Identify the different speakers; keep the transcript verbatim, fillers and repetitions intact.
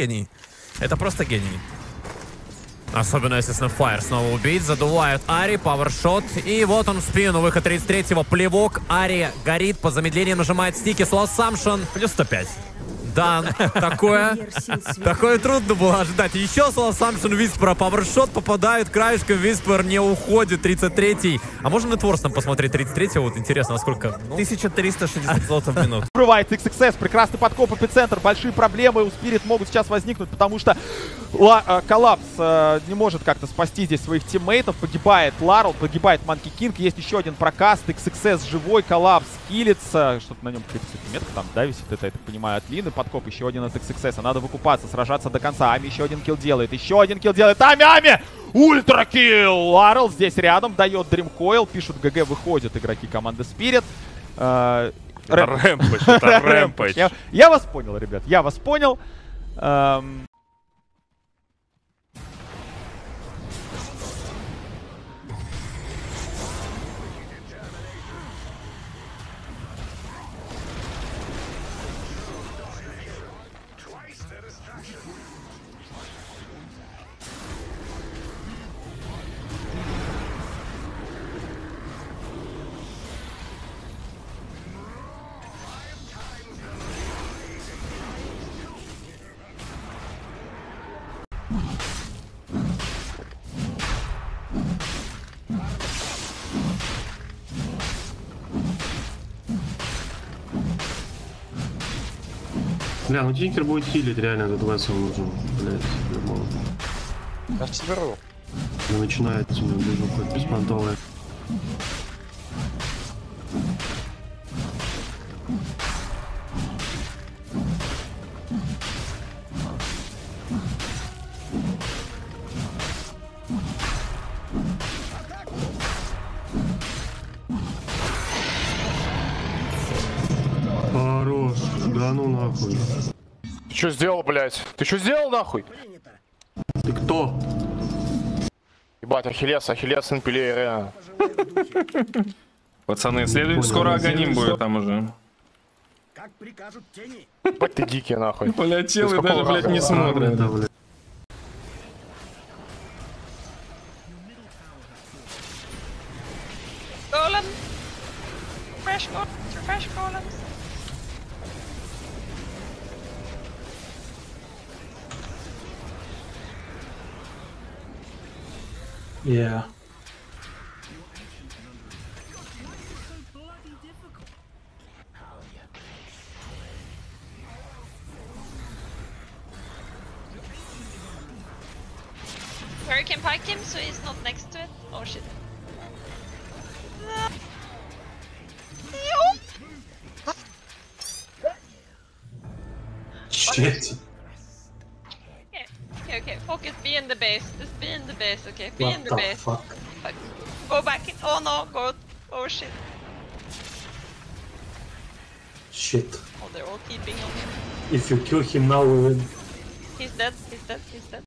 Speaker 1: Гений. Это просто гений. Особенно, естественно, Фаер снова убить. Задувают Ари, пауэршот. И вот он в спину. Выход тридцать третьего. Плевок. Ари горит. По замедлению нажимает стики. Slow Assumption. Плюс сто пять. Да, такое, такое трудно было ожидать. Еще Slow Assumption, Виспера, пауэршот попадают краешком, Виспер не уходит, тридцать третий. А можно на Творс там посмотреть тридцать третьего? Вот интересно, насколько? Ну...
Speaker 2: тысяча триста шестьдесят злотов в минуту.
Speaker 3: Врывается икс икс эс, прекрасный подкоп, эпицентр, большие проблемы у Спирит могут сейчас возникнуть, потому что Ла, э, Коллапс э, не может как-то спасти здесь своих тиммейтов. Погибает Ларл, погибает Манки Кинг, есть еще один прокаст, икс икс эс живой, Коллапс хилится, что-то на нем какая-то метка там, да, висит, это, я так понимаю, от Лины. Подкоп еще один от икс икс эс, надо выкупаться, сражаться до конца. Ами еще один килл делает, еще один килл делает, Ами, Ами! Ультра килл! Ларл здесь рядом, дает Дримкоил, пишут ГГ, выходят игроки команды Спирит. Э,
Speaker 2: Рэмпэдж, это Рэмпэдж.
Speaker 3: Я, я вас понял, ребят, я вас понял. Эм...
Speaker 4: Бля, ну Тинкер будет хилить, реально, этот Вессел нужен, блядь, по-любому.
Speaker 5: Я ж соберу.
Speaker 4: Ну, начинается у него движуха беспонтовая. Хорош, да ну нахуй.
Speaker 5: Ты что сделал, блядь? Ты что сделал, нахуй?
Speaker 4: Ты кто?
Speaker 5: Ебать, Ахиллес, Ахиллес, Инпилей, реально.
Speaker 2: Пацаны, следует скоро Аганим будет там уже.
Speaker 5: Ебать ты дикий, нахуй.
Speaker 2: Полетел и даже, блядь, не смотрит.
Speaker 4: Да, блядь.
Speaker 6: Golem. Fresh golem. Fresh golems.
Speaker 4: Yeah.
Speaker 6: Hurricane piked him, so he's not next to it. Oh shit.
Speaker 4: Shit.
Speaker 6: Okay, okay, okay. Focus. Be in the base. Just be in the base. Okay, be
Speaker 4: What
Speaker 6: in the,
Speaker 4: the
Speaker 6: base.
Speaker 4: fuck?
Speaker 6: Fuck. Go back. In. Oh no. Go. Oh shit.
Speaker 4: Shit.
Speaker 6: Oh, they're all keeping on him.
Speaker 4: If you kill him now, we win.
Speaker 6: He's dead. He's dead. He's dead.